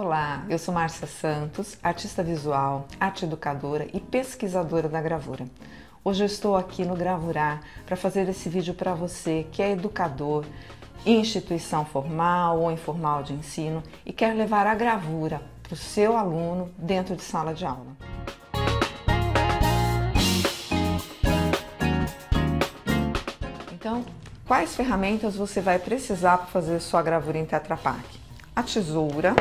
Olá, eu sou Márcia Santos, artista visual, arte educadora e pesquisadora da gravura. Hoje eu estou aqui no Gravurá para fazer esse vídeo para você que é educador em instituição formal ou informal de ensino e quer levar a gravura para o seu aluno dentro de sala de aula. Então, quais ferramentas você vai precisar para fazer sua gravura em Tetra Pak? A tesoura,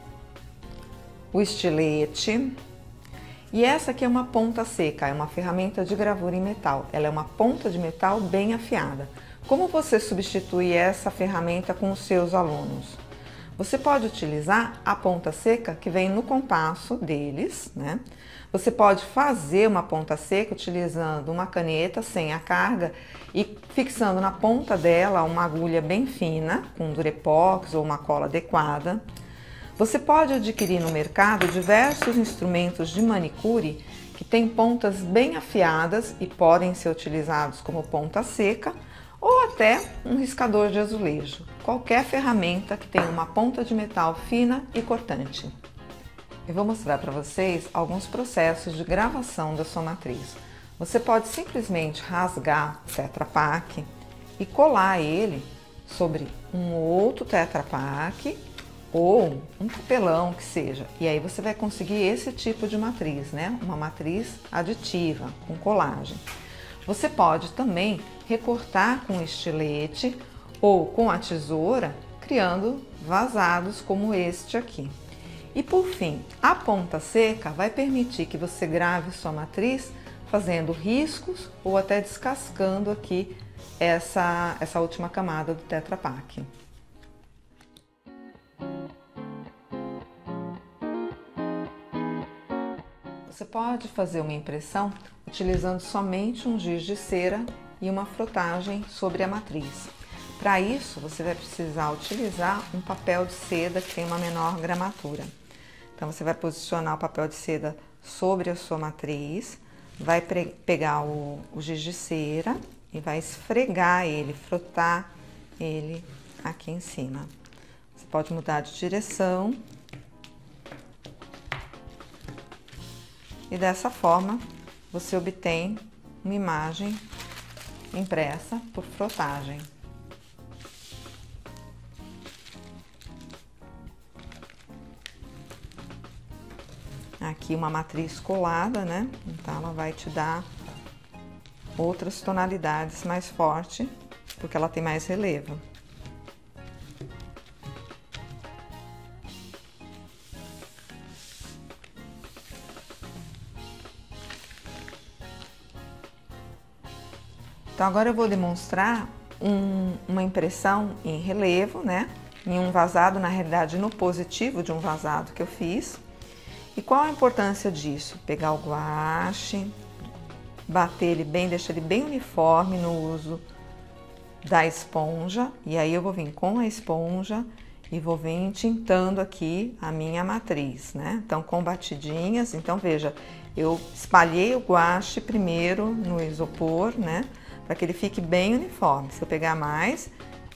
o estilete e essa aqui é uma ponta seca, é uma ferramenta de gravura em metal. Ela é uma ponta de metal bem afiada. Como você substitui essa ferramenta com os seus alunos? Você pode utilizar a ponta seca que vem no compasso deles, né? Você pode fazer uma ponta seca utilizando uma caneta sem a carga e fixando na ponta dela uma agulha bem fina, com durepox ou uma cola adequada. Você pode adquirir no mercado diversos instrumentos de manicure que têm pontas bem afiadas e podem ser utilizados como ponta seca ou até um riscador de azulejo. Qualquer ferramenta que tenha uma ponta de metal fina e cortante. Eu vou mostrar para vocês alguns processos de gravação da sua matriz. Você pode simplesmente rasgar o Tetra Pak e colar ele sobre um outro Tetra Pak ou um papelão que seja. E aí você vai conseguir esse tipo de matriz, né? Uma matriz aditiva, com colagem. Você pode também recortar com estilete ou com a tesoura, criando vazados como este aqui. E por fim, a ponta seca vai permitir que você grave sua matriz fazendo riscos ou até descascando aqui essa última camada do Tetra Pak. Você pode fazer uma impressão utilizando somente um giz de cera e uma frotagem sobre a matriz. Para isso, você vai precisar utilizar um papel de seda que tem uma menor gramatura. Então, você vai posicionar o papel de seda sobre a sua matriz, vai pegar o giz de cera e vai esfregar ele, frotar ele aqui em cima. Você pode mudar de direção. E dessa forma, você obtém uma imagem impressa por frotagem. Aqui uma matriz colada, né? Então ela vai te dar outras tonalidades mais fortes, porque ela tem mais relevo. Então agora eu vou demonstrar uma impressão em relevo, né? Em um vazado, na realidade no positivo de um vazado que eu fiz. E qual a importância disso? Pegar o guache, bater ele bem, deixar ele bem uniforme no uso da esponja. E aí eu vou vir com a esponja e vou vir tintando aqui a minha matriz, né? Então com batidinhas, então veja, eu espalhei o guache primeiro no isopor, né? Para que ele fique bem uniforme. Se eu pegar mais,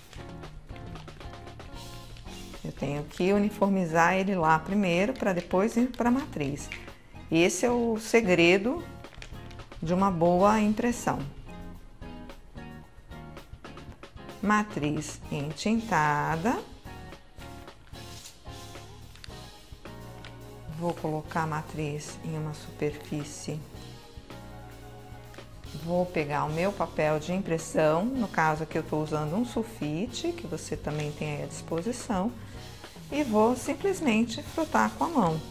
eu tenho que uniformizar ele lá primeiro para depois ir para a matriz. Esse é o segredo de uma boa impressão. Matriz entintada. Vou colocar a matriz em uma superfície. Vou pegar o meu papel de impressão, no caso aqui eu estou usando um sulfite, que você também tem aí à disposição, e vou simplesmente frotar com a mão.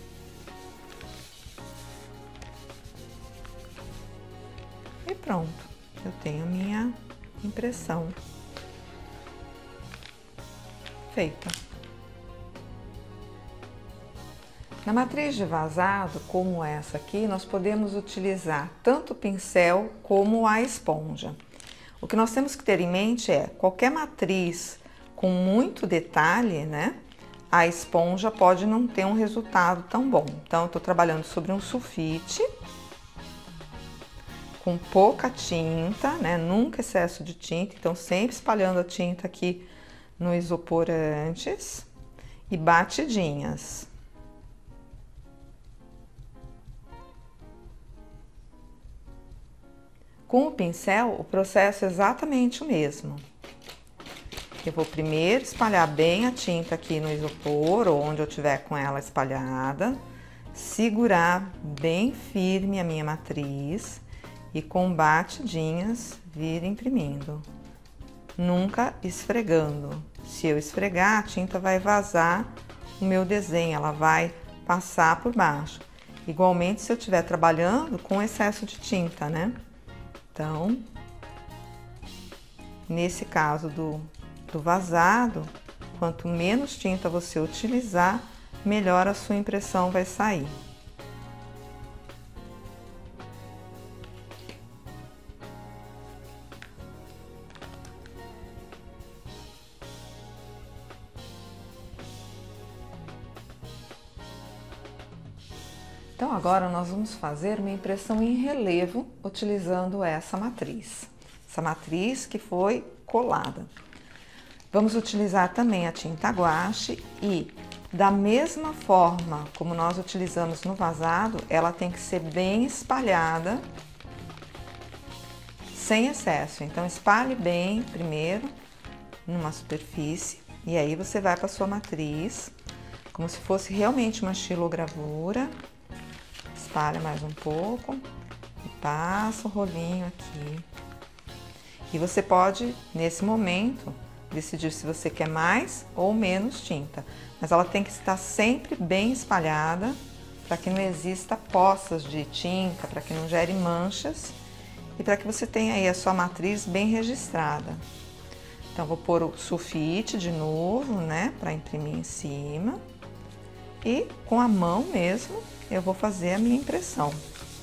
E pronto, eu tenho minha impressão feita. Na matriz de vazado, como essa aqui, nós podemos utilizar tanto o pincel como a esponja. O que nós temos que ter em mente é, qualquer matriz com muito detalhe, né? A esponja pode não ter um resultado tão bom. Então, eu estou trabalhando sobre um sulfite, com pouca tinta, né? Nunca excesso de tinta, então sempre espalhando a tinta aqui no isopor antes. e batidinhas. Com o pincel, o processo é exatamente o mesmo. Eu vou primeiro espalhar bem a tinta aqui no isopor, ou onde eu tiver com ela espalhada, segurar bem firme a minha matriz e com batidinhas vir imprimindo, nunca esfregando. Se eu esfregar, a tinta vai vazar o meu desenho, ela vai passar por baixo. Igualmente se eu estiver trabalhando com excesso de tinta, né? Então, nesse caso do vazado, quanto menos tinta você utilizar, melhor a sua impressão vai sair. Então agora nós vamos fazer uma impressão em relevo utilizando essa matriz que foi colada. Vamos utilizar também a tinta guache e da mesma forma como nós utilizamos no vazado, ela tem que ser bem espalhada, sem excesso. Então espalhe bem primeiro numa superfície e aí você vai para sua matriz, como se fosse realmente uma xilogravura. Espalha mais um pouco e passa o rolinho aqui. E você pode, nesse momento, decidir se você quer mais ou menos tinta. Mas ela tem que estar sempre bem espalhada, para que não exista poças de tinta, para que não gere manchas e para que você tenha aí a sua matriz bem registrada. Então, vou pôr o sulfite de novo, né, para imprimir em cima. E com a mão mesmo, eu vou fazer a minha impressão.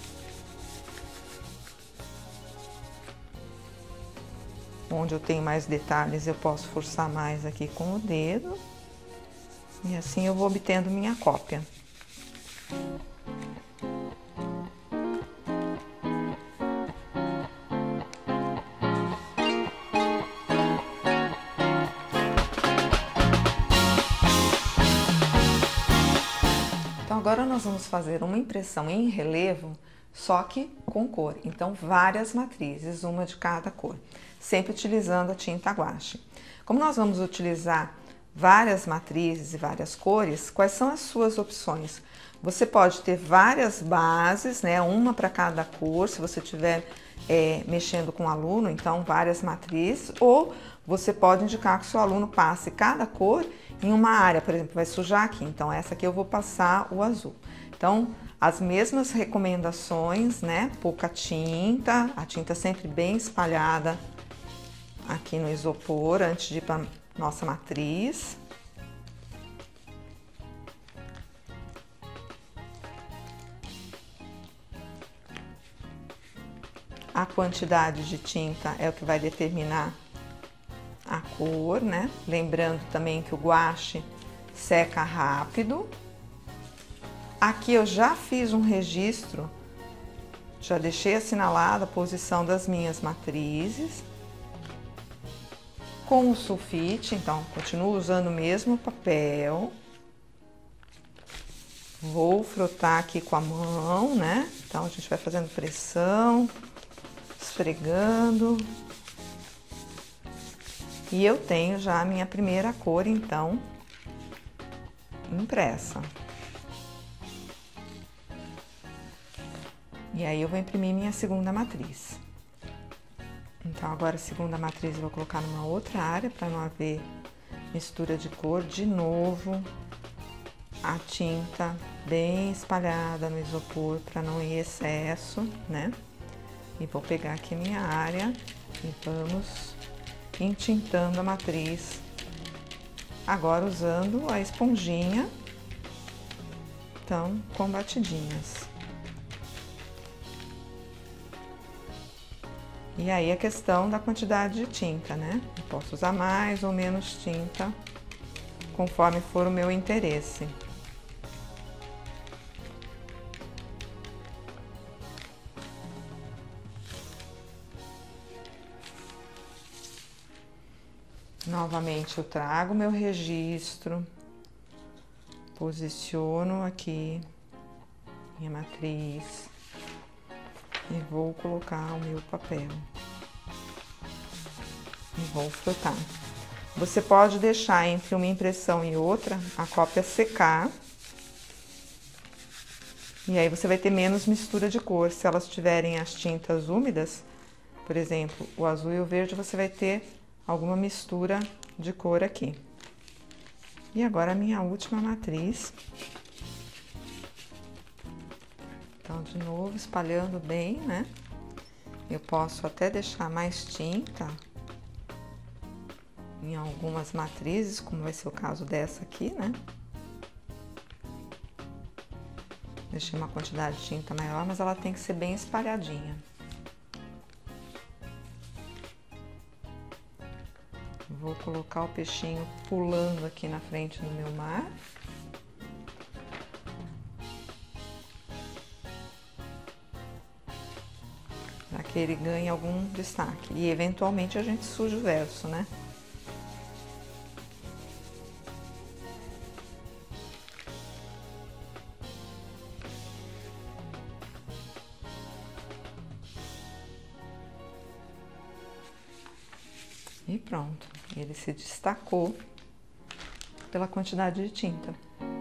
Onde eu tenho mais detalhes, eu posso forçar mais aqui com o dedo. E assim eu vou obtendo minha cópia. Então agora nós vamos fazer uma impressão em relevo, só que com cor. Então várias matrizes, uma de cada cor, sempre utilizando a tinta guache. Como nós vamos utilizar várias matrizes e várias cores, quais são as suas opções? Você pode ter várias bases, né, uma para cada cor, se você estiver mexendo com o aluno, então várias matrizes, ou você pode indicar que o seu aluno passe cada cor em uma área, por exemplo, vai sujar aqui, então essa aqui eu vou passar o azul. Então, as mesmas recomendações, né, pouca tinta, a tinta sempre bem espalhada aqui no isopor antes de ir para nossa matriz. A quantidade de tinta é o que vai determinar a cor, né? Lembrando também que o guache seca rápido. Aqui eu já fiz um registro, já deixei assinalada a posição das minhas matrizes. Com o sulfite, então, continuo usando o mesmo papel. Vou frotar aqui com a mão, né? Então, a gente vai fazendo pressão, esfregando. E eu tenho já a minha primeira cor, então, impressa. E aí eu vou imprimir minha segunda matriz. Então, agora a segunda matriz eu vou colocar numa outra área para não haver mistura de cor. De novo, a tinta bem espalhada no isopor para não ir excesso, né? E vou pegar aqui minha área e vamos entintando a matriz. Agora usando a esponjinha, então, com batidinhas. E aí a questão da quantidade de tinta, né? Eu posso usar mais ou menos tinta, conforme for o meu interesse. Novamente eu trago meu registro, Posiciono aqui minha matriz e vou colocar o meu papel e vou frotar. Você pode deixar entre uma impressão e outra a cópia secar, e aí você vai ter menos mistura de cor. Se elas tiverem as tintas úmidas, por exemplo, o azul e o verde, você vai ter alguma mistura de cor aqui. E agora a minha última matriz. Então, de novo, espalhando bem, né? Eu posso até deixar mais tinta em algumas matrizes, como vai ser o caso dessa aqui, né? Deixei uma quantidade de tinta maior, mas ela tem que ser bem espalhadinha. Vou colocar o peixinho pulando aqui na frente do meu mar. Para que ele ganhe algum destaque. E eventualmente a gente suja o verso, né? E pronto, ele se destacou pela quantidade de tinta.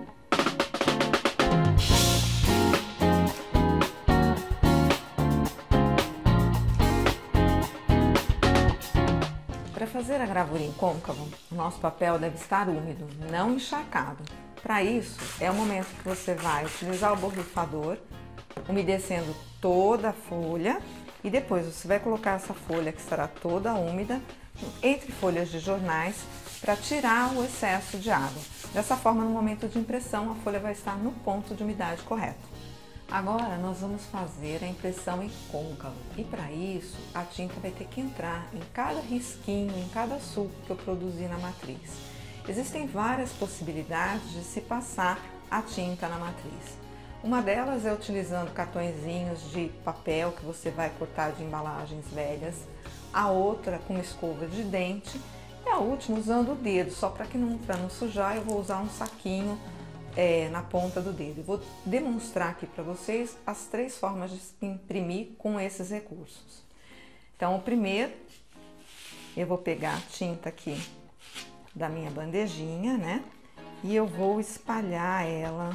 Para fazer a gravura em côncavo, o nosso papel deve estar úmido, não encharcado. Para isso, é o momento que você vai utilizar o borrifador, umedecendo toda a folha, e depois você vai colocar essa folha que estará toda úmida entre folhas de jornais para tirar o excesso de água. Dessa forma, no momento de impressão, a folha vai estar no ponto de umidade correto. Agora, nós vamos fazer a impressão em côncavo e para isso, a tinta vai ter que entrar em cada risquinho, em cada sulco que eu produzi na matriz. Existem várias possibilidades de se passar a tinta na matriz. Uma delas é utilizando cartõezinhos de papel que você vai cortar de embalagens velhas, a outra com escova de dente e a última usando o dedo, só para não sujar, eu vou usar um saquinho na ponta do dedo. Eu vou demonstrar aqui para vocês as 3 formas de imprimir com esses recursos. Então, o primeiro, eu vou pegar a tinta aqui da minha bandejinha, né? E eu vou espalhar ela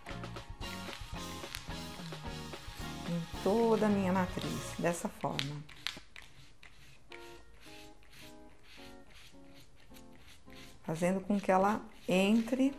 em toda a minha matriz, dessa forma. Fazendo com que ela entre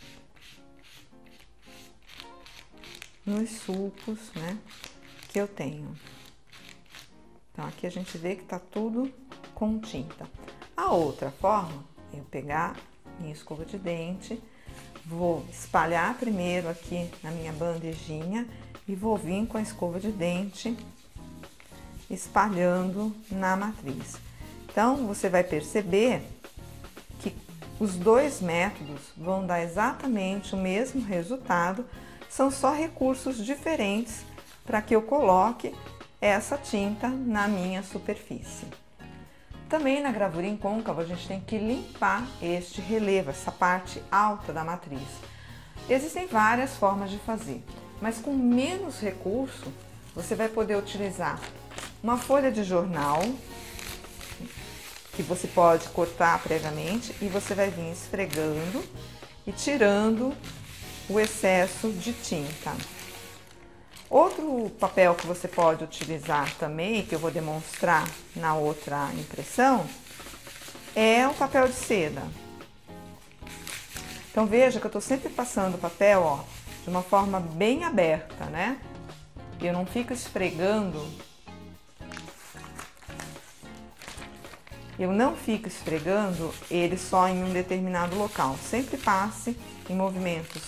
nos sulcos, né, que eu tenho. Então, aqui a gente vê que tá tudo com tinta. A outra forma é eu pegar minha escova de dente, vou espalhar primeiro aqui na minha bandejinha e vou vir com a escova de dente espalhando na matriz. Então, você vai perceber que os 2 métodos vão dar exatamente o mesmo resultado, são só recursos diferentes para que eu coloque essa tinta na minha superfície. Também na gravura em côncavo a gente tem que limpar este relevo, essa parte alta da matriz. Existem várias formas de fazer, mas com menos recurso você vai poder utilizar uma folha de jornal, que você pode cortar previamente, e você vai vir esfregando e tirando o excesso de tinta. Outro papel que você pode utilizar também, que eu vou demonstrar na outra impressão, é o papel de seda. Então veja que eu estou sempre passando o papel, ó, de uma forma bem aberta, né? Eu não fico esfregando. Eu não fico esfregando ele só em um determinado local. Sempre passe em movimentos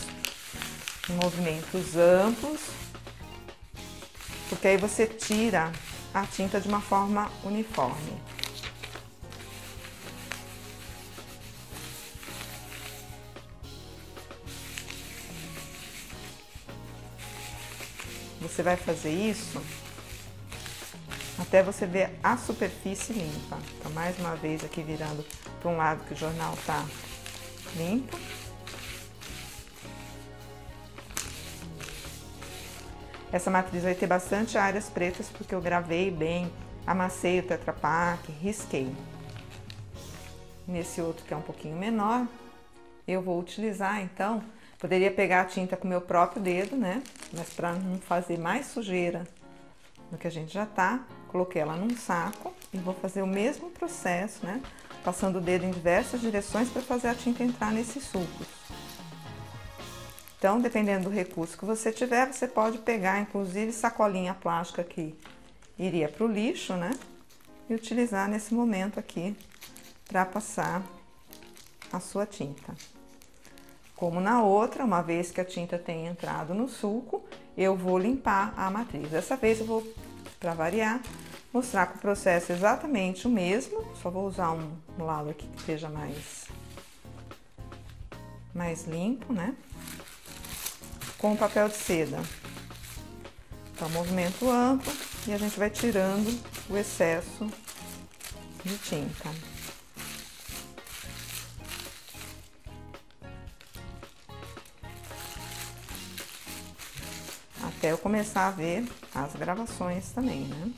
amplos, porque aí você tira a tinta de uma forma uniforme. Você vai fazer isso até você ver a superfície limpa. Então, mais uma vez aqui virando para um lado que o jornal tá limpo. Essa matriz vai ter bastante áreas pretas porque eu gravei bem, amassei o Tetra Pak, risquei. Nesse outro que é um pouquinho menor, eu vou utilizar então, poderia pegar a tinta com o meu próprio dedo, né? Mas para não fazer mais sujeira do que a gente já tá, coloquei ela num saco e vou fazer o mesmo processo, né? Passando o dedo em diversas direções para fazer a tinta entrar nesses sulcos. Então, dependendo do recurso que você tiver, você pode pegar, inclusive, sacolinha plástica que iria para o lixo, né? E utilizar nesse momento aqui para passar a sua tinta. Como na outra, uma vez que a tinta tem entrado no sulco, eu vou limpar a matriz. Dessa vez eu vou, para variar, mostrar que o processo é exatamente o mesmo, só vou usar um lado aqui que esteja mais limpo, né? Com o papel de seda. Então, movimento amplo e a gente vai tirando o excesso de tinta. Até eu começar a ver as gravações também, né?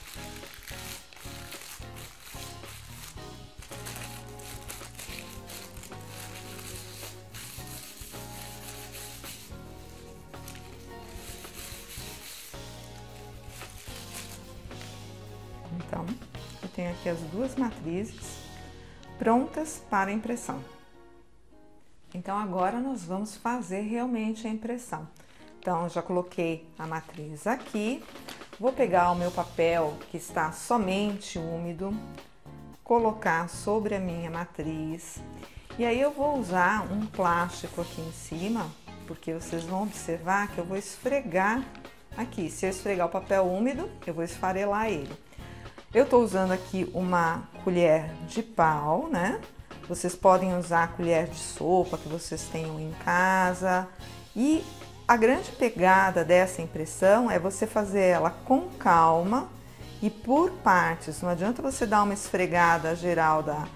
Então, eu tenho aqui as duas matrizes prontas para impressão. Então, agora nós vamos fazer realmente a impressão. Então, já coloquei a matriz aqui. Vou pegar o meu papel que está somente úmido, colocar sobre a minha matriz. E aí eu vou usar um plástico aqui em cima, porque vocês vão observar que eu vou esfregar aqui. Se eu esfregar o papel úmido, eu vou esfarelar ele. Eu tô usando aqui uma colher de pau, né? Vocês podem usar a colher de sopa que vocês tenham em casa. E a grande pegada dessa impressão é você fazer ela com calma e por partes. Não adianta você dar uma esfregada geral da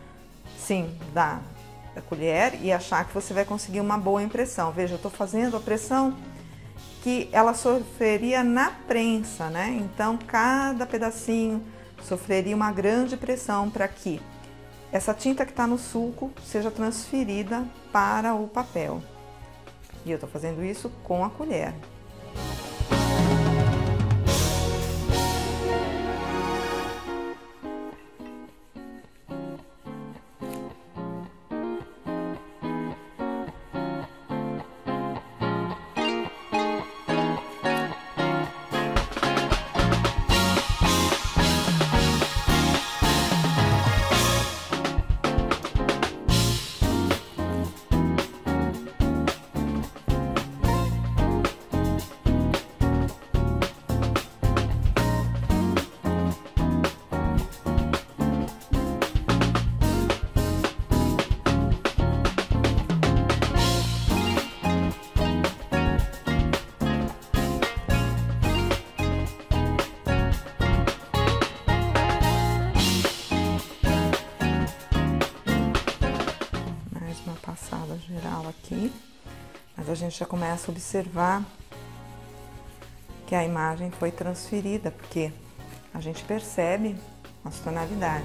colher e achar que você vai conseguir uma boa impressão. Veja, eu tô fazendo a pressão que ela sofreria na prensa, né? Então, cada pedacinho sofreria uma grande pressão para que essa tinta que está no sulco seja transferida para o papel. E eu estou fazendo isso com a colher. Passada geral aqui, mas a gente já começa a observar que a imagem foi transferida, porque a gente percebe as tonalidades.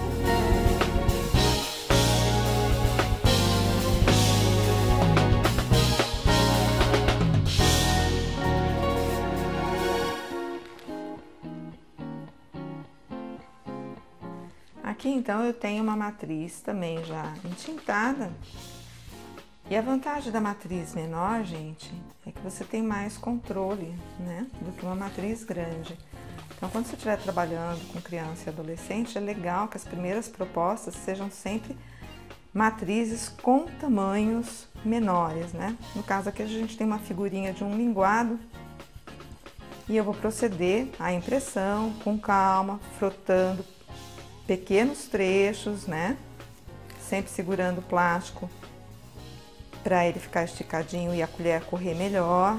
Aqui então eu tenho uma matriz também já entintada. E a vantagem da matriz menor, gente, é que você tem mais controle, né, do que uma matriz grande. Então, quando você estiver trabalhando com criança e adolescente, é legal que as primeiras propostas sejam sempre matrizes com tamanhos menores, né? No caso aqui a gente tem uma figurinha de um linguado e eu vou proceder à impressão com calma, frotando pequenos trechos, né? Sempre segurando o plástico para ele ficar esticadinho e a colher correr melhor.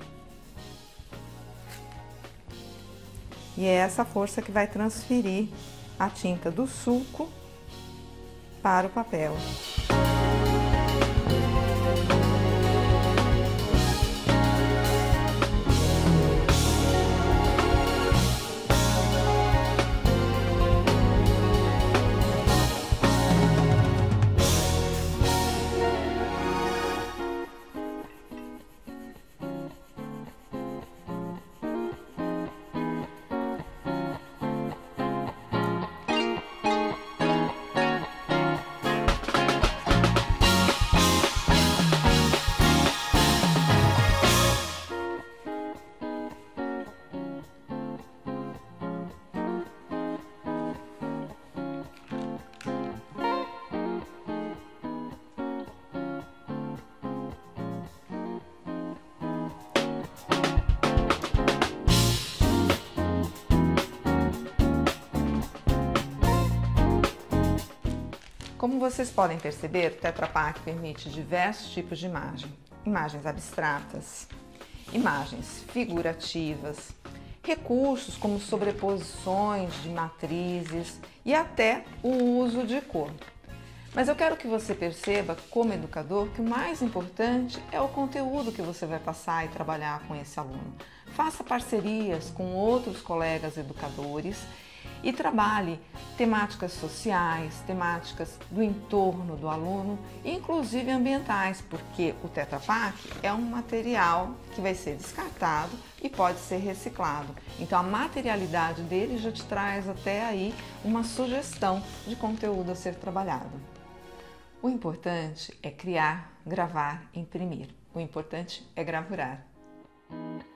E é essa força que vai transferir a tinta do sulco para o papel. Como vocês podem perceber, o Tetra Pak permite diversos tipos de imagem. Imagens abstratas, imagens figurativas, recursos como sobreposições de matrizes e até o uso de cor. Mas eu quero que você perceba, como educador, que o mais importante é o conteúdo que você vai passar e trabalhar com esse aluno. Faça parcerias com outros colegas educadores e trabalhe temáticas sociais, temáticas do entorno do aluno, inclusive ambientais, porque o Tetra Pak é um material que vai ser descartado e pode ser reciclado. Então a materialidade dele já te traz até aí uma sugestão de conteúdo a ser trabalhado. O importante é criar, gravar, imprimir. O importante é gravurar.